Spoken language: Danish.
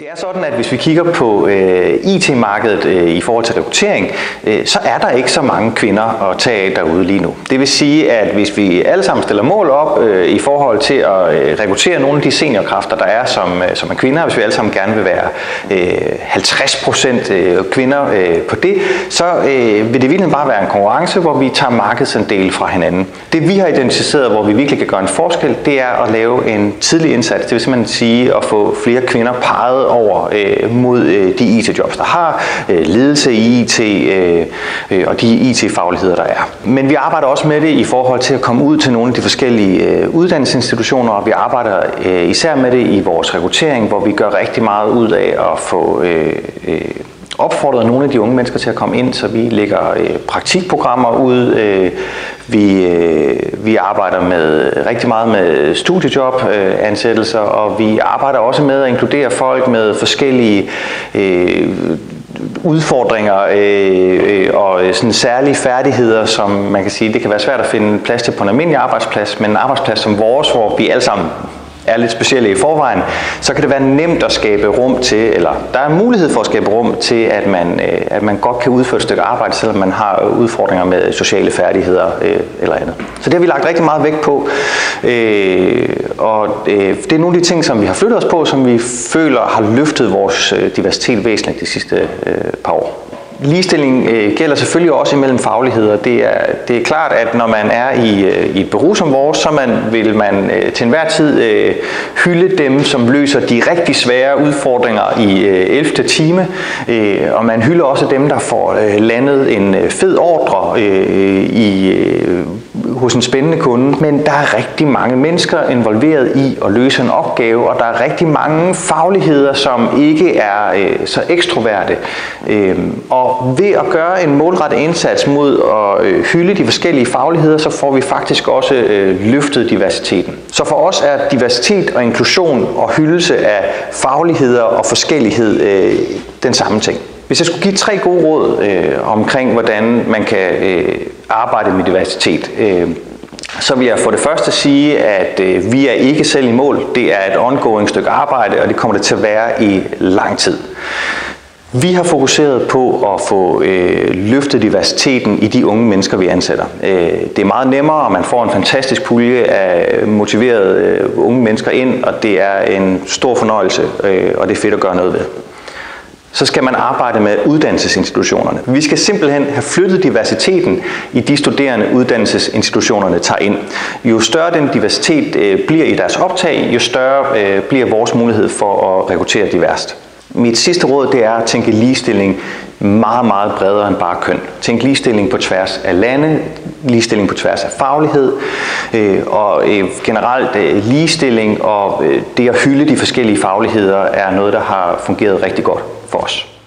Det er sådan, at hvis vi kigger på IT-markedet i forhold til rekruttering, så er der ikke så mange kvinder at tage af derude lige nu. Det vil sige, at hvis vi alle sammen stiller mål op i forhold til at rekruttere nogle af de seniorkræfter, der er som er kvinder, hvis vi alle sammen gerne vil være 50% kvinder på det, så vil det virkelig bare være en konkurrence, hvor vi tager markedsandel fra hinanden. Det vi har identificeret, hvor vi virkelig kan gøre en forskel, det er at lave en tidlig indsats. Det vil simpelthen sige at få flere kvinder peget over mod de IT-jobs, der har, ledelse i IT og de IT-fagligheder, der er. Men vi arbejder også med det i forhold til at komme ud til nogle af de forskellige uddannelsesinstitutioner, og vi arbejder især med det i vores rekruttering, hvor vi gør rigtig meget ud af at få opfordret nogle af de unge mennesker til at komme ind, så vi lægger praktikprogrammer ud. Vi arbejder rigtig meget med studiejobansættelser, og vi arbejder også med at inkludere folk med forskellige udfordringer og sådan særlige færdigheder, som man kan sige, det kan være svært at finde plads til på en almindelig arbejdsplads, men en arbejdsplads som vores, hvor vi alle sammen er lidt specielle i forvejen, så kan det være nemt at skabe rum til, eller der er mulighed for at skabe rum til, at man godt kan udføre et stykke arbejde, selvom man har udfordringer med sociale færdigheder eller andet. Så det har vi lagt rigtig meget vægt på, og det er nogle af de ting, som vi har flyttet os på, som vi føler har løftet vores diversitet væsentligt de sidste par år. Ligestilling gælder selvfølgelig også imellem fagligheder. Det er klart, at når man er i et bureau som vores, så vil man til enhver tid hylde dem, som løser de rigtig svære udfordringer i 11. time, og man hylder også dem, der får landet en fed ordre hos en spændende kunde. Men der er rigtig mange mennesker involveret i at løse en opgave, og der er rigtig mange fagligheder, som ikke er så ekstroverte. Og ved at gøre en målrettet indsats mod at hylde de forskellige fagligheder, så får vi faktisk også løftet diversiteten. Så for os er diversitet og inklusion og hyldelse af fagligheder og forskellighed den samme ting. Hvis jeg skulle give 3 gode råd omkring, hvordan man kan arbejde med diversitet, så vil jeg for det første sige, at vi er ikke selv i mål. Det er et ongoing stykke arbejde, og det kommer det til at være i lang tid. Vi har fokuseret på at få løftet diversiteten i de unge mennesker, vi ansætter. Det er meget nemmere, og man får en fantastisk pulje af motiverede unge mennesker ind, og det er en stor fornøjelse, og det er fedt at gøre noget ved. Så skal man arbejde med uddannelsesinstitutionerne. Vi skal simpelthen have flyttet diversiteten i de studerende, uddannelsesinstitutionerne tager ind. Jo større den diversitet bliver i deres optag, jo større bliver vores mulighed for at rekruttere diverst. Mit sidste råd, det er at tænke ligestilling meget, meget bredere end bare køn. Tænk ligestilling på tværs af lande, ligestilling på tværs af faglighed, og generelt ligestilling og det at hylde de forskellige fagligheder er noget, der har fungeret rigtig godt for os.